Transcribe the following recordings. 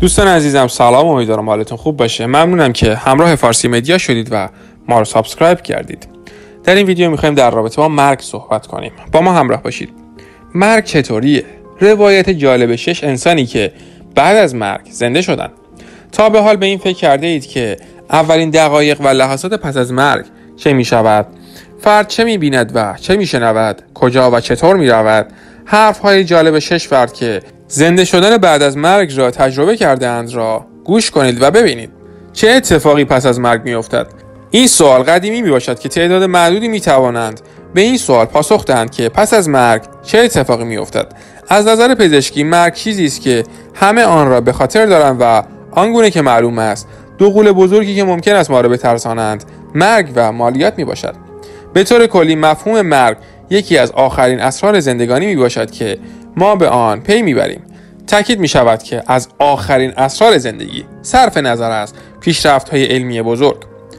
دوستان عزیزم سلام، امیدوارم حالتون خوب باشه. ممنونم که همراه فارسی مدیا شدید و ما رو سابسکرایب کردید. در این ویدیو میخوایم در رابطه با مرگ صحبت کنیم. با ما همراه باشید. مرگ چطوریه؟ روایت جالب 6 انسانی که بعد از مرگ زنده شدن. تا به حال به این فکر کرده اید که اولین دقایق و لحظات پس از مرگ چه میشود؟ فرد چه میبیند و چه میشنود؟ کجا و چطور میرود؟ حرفهای جالب 6 فرد که زنده شدن بعد از مرگ را تجربه کرده اند را گوش کنید و ببینید چه اتفاقی پس از مرگ میافتد. این سوال قدیمی میباشد که تعداد معدودی میتوانند به این سوال پاسخ دهند که پس از مرگ چه اتفاقی میافتد. از نظر پزشکی مرگ چیزی است که همه آن را به خاطر دارند و آنگونه که معلوم است دو غول بزرگی که ممکن است ما را بترسانند مرگ و مالیات میباشد. به طور کلی مفهوم مرگ یکی از آخرین اسرار زندگانی میباشد که ما به آن پی میبریم. تاکید می شود که از آخرین اسرار زندگی صرف نظر از پیشرفت‌های علمی بزرگ.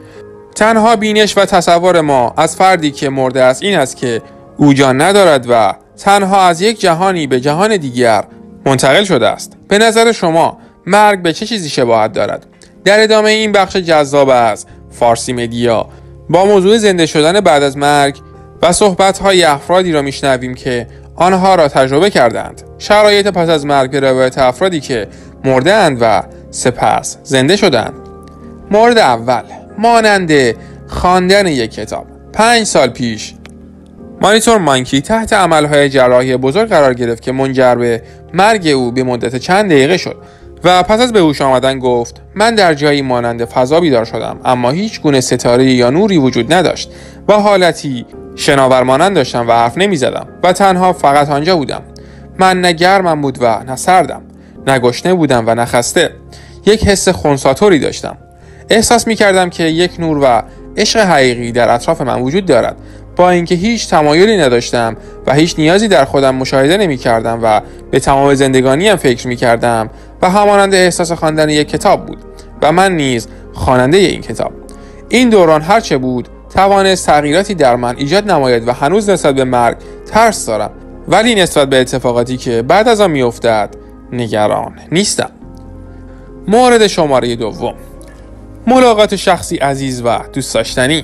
تنها بینش و تصور ما از فردی که مرده است این است که او جان ندارد و تنها از یک جهانی به جهان دیگر منتقل شده است. به نظر شما مرگ به چه چیزی شباهت دارد؟ در ادامه این بخش جذاب از فارسی مدیا با موضوع زنده شدن بعد از مرگ و صحبت‌های افرادی را میشنویم که آنها را تجربه کردند. شرایط پس از مرگ به روایت افرادی که مرده اند و سپس زنده شدند. مورد اول، مانند خواندن یک کتاب. 5 سال پیش مانیتور مانکی تحت عملهای جراحی بزرگ قرار گرفت که منجر به مرگ او به مدت چند دقیقه شد و پس از به هوش آمدن گفت من در جایی مانند فضا بیدار شدم، اما هیچ گونه ستاره یا نوری وجود نداشت و حالتی شناور مانند داشتم و حرف نمی زدم و تنها فقط آنجا بودم. من نه گرمم بود و نه سردم، نه گشنه بودم و نه خسته. یک حس خنثی‌طوری داشتم. احساس می کردم که یک نور و عشق حقیقی در اطراف من وجود دارد، با اینکه هیچ تمایلی نداشتم و هیچ نیازی در خودم مشاهده نمی کردم و به تمام زندگانیم فکر می کردم و همانند احساس خواندن یک کتاب بود و من نیز خواننده این کتاب. این دوران هرچه بود توانست تغییراتی در من ایجاد نماید و هنوز نسبت به مرگ ترس دارم، ولی نسبت به اتفاقاتی که بعد از آن میافتد نگران نیستم. مورد شماره 2، ملاقات شخصی عزیز و دوست داشتنی.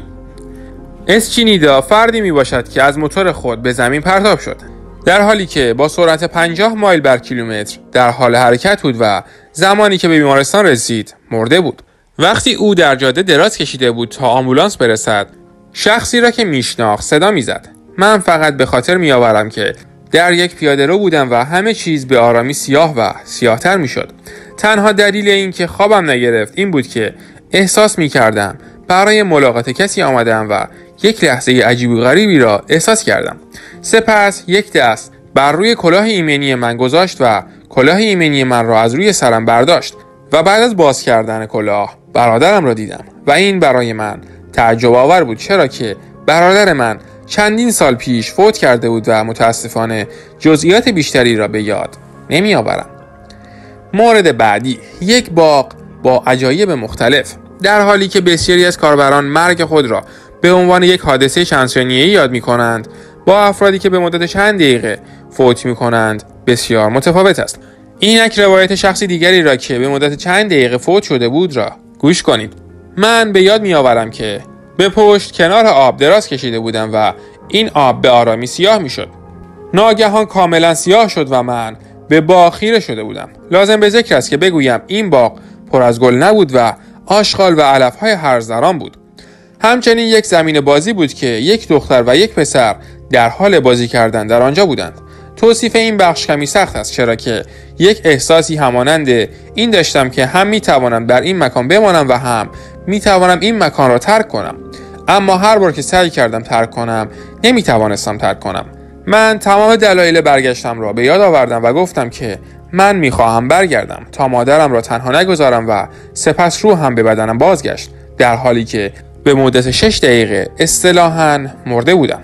اسچینیدا فردی می باشد که از موتور خود به زمین پرتاب شد در حالی که با سرعت 50 مایل بر کیلومتر در حال حرکت بود و زمانی که به بیمارستان رسید مرده بود. وقتی او در جاده دراز کشیده بود تا آمبولانس برسد، شخصی را که میشناخت صدا میزد. من فقط به خاطر میآورم که در یک پیاده‌رو بودم و همه چیز به آرامی سیاه و سیاه‌تر میشد. تنها دلیل این که خوابم نگرفت این بود که احساس میکردم برای ملاقات کسی آمدم و یک لحظه عجیب و غریبی را احساس کردم. سپس یک دست بر روی کلاه ایمنی من گذاشت و کلاه ایمنی من را از روی سرم برداشت و بعد از باز کردن کلاه برادرم را دیدم و این برای من تعجب آور بود، چرا که برادر من چندین سال پیش فوت کرده بود و متاسفانه جزئیات بیشتری را به یاد نمی آورم. مورد بعدی، یک باغ با عجایب مختلف. در حالی که بسیاری از کاربران مرگ خود را به عنوان یک حادثه چند ثانیه‌ای یاد می کنند، با افرادی که به مدت چند دقیقه فوت می کنند بسیار متفاوت است. اینک روایت شخصی دیگری را که به مدت چند دقیقه فوت شده بود را گوش کنید. من به یاد می آورم که به پشت کنار آب دراز کشیده بودم و این آب به آرامی سیاه می شد. ناگهان کاملا سیاه شد و من به باغ خیره شده بودم. لازم به ذکر است که بگویم این باغ پر از گل نبود و آشغال و علف‌های هرزداران بود. همچنین یک زمین بازی بود که یک دختر و یک پسر در حال بازی کردن در آنجا بودند. توصیف این بخش کمی سخت است، چرا که یک احساسی همانند این داشتم که هم میتوانم در این مکان بمانم و هم میتوانم این مکان را ترک کنم، اما هر بار که سعی کردم ترک کنم نمیتوانستم ترک کنم. من تمام دلایل برگشتم را به یاد آوردم و گفتم که من میخواهم برگردم تا مادرم را تنها نگذارم و سپس روحم به بدنم بازگشت، در حالی که به مدت 6 دقیقه اصطلاحاً مرده بودم.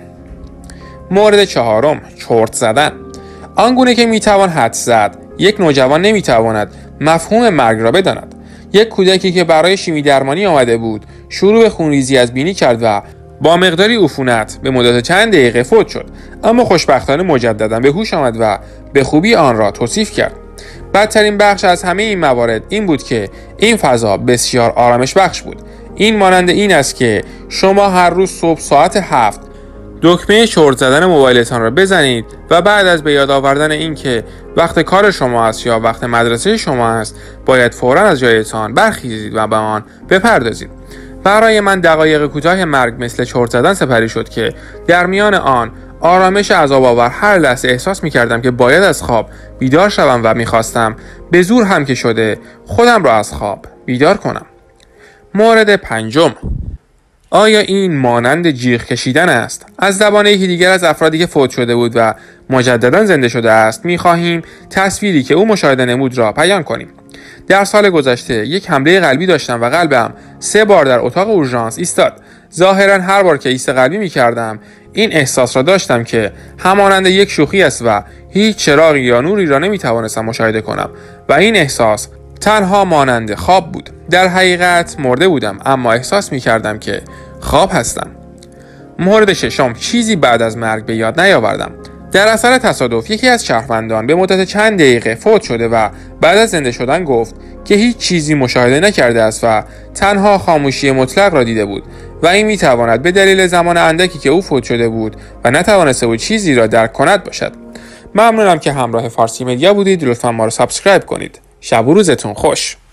مورد 4، چرت زدن. آنگونه که میتوان حدس زد، یک نوجوان نمیتواند مفهوم مرگ را بداند. یک کودکی که برای شیمی درمانی آمده بود شروع به خونریزی از بینی کرد و با مقداری عفونت به مدت چند دقیقه فوت شد، اما خوشبختانه مجددا به هوش آمد و به خوبی آن را توصیف کرد. بدترین بخش از همه این موارد این بود که این فضا بسیار آرامش بخش بود. این مانند این است که شما هر روز صبح ساعت 7 دکمه چرت زدن موبایلتان را بزنید و بعد از به یاد آوردن این که وقت کار شما است یا وقت مدرسه شما است باید فوراً از جایتان برخیزید و به آن بپردازید. برای من دقایق کوتاه مرگ مثل چرت زدن سپری شد که در میان آن آرامش عذاب‌آور هر لحظه احساس می‌کردم که باید از خواب بیدار شوم و می‌خواستم به زور هم که شده خودم را از خواب بیدار کنم. مورد پنجم، آیا این مانند جیغ کشیدن است؟ از زبان یکی دیگر از افرادی که فوت شده بود و مجددا زنده شده است می‌خواهیم تصویری که او مشاهده نمود را بیان کنیم. در سال گذشته یک حمله قلبی داشتم و قلبم 3 بار در اتاق اورژانس ایستاد. ظاهرا هر بار که ایست قلبی می‌کردم این احساس را داشتم که همانند یک شوخی است و هیچ چراغی یا نوری را نمی‌توانستم مشاهده کنم و این احساس تنها مانند خواب بود. در حقیقت مرده بودم اما احساس می‌کردم که خواب هستم. مورد ششم، چیزی بعد از مرگ به یاد نیاوردم. در اثر تصادف یکی از شهروندان به مدت چند دقیقه فوت شده و بعد از زنده شدن گفت که هیچ چیزی مشاهده نکرده است و تنها خاموشی مطلق را دیده بود و این میتواند به دلیل زمان اندکی که او فوت شده بود و نتوانسته بود چیزی را درک کند باشد. ممنونم که همراه فارسی مدیا بودید. لطفا ما را سابسکرایب کنید. شب و روزتون خوش.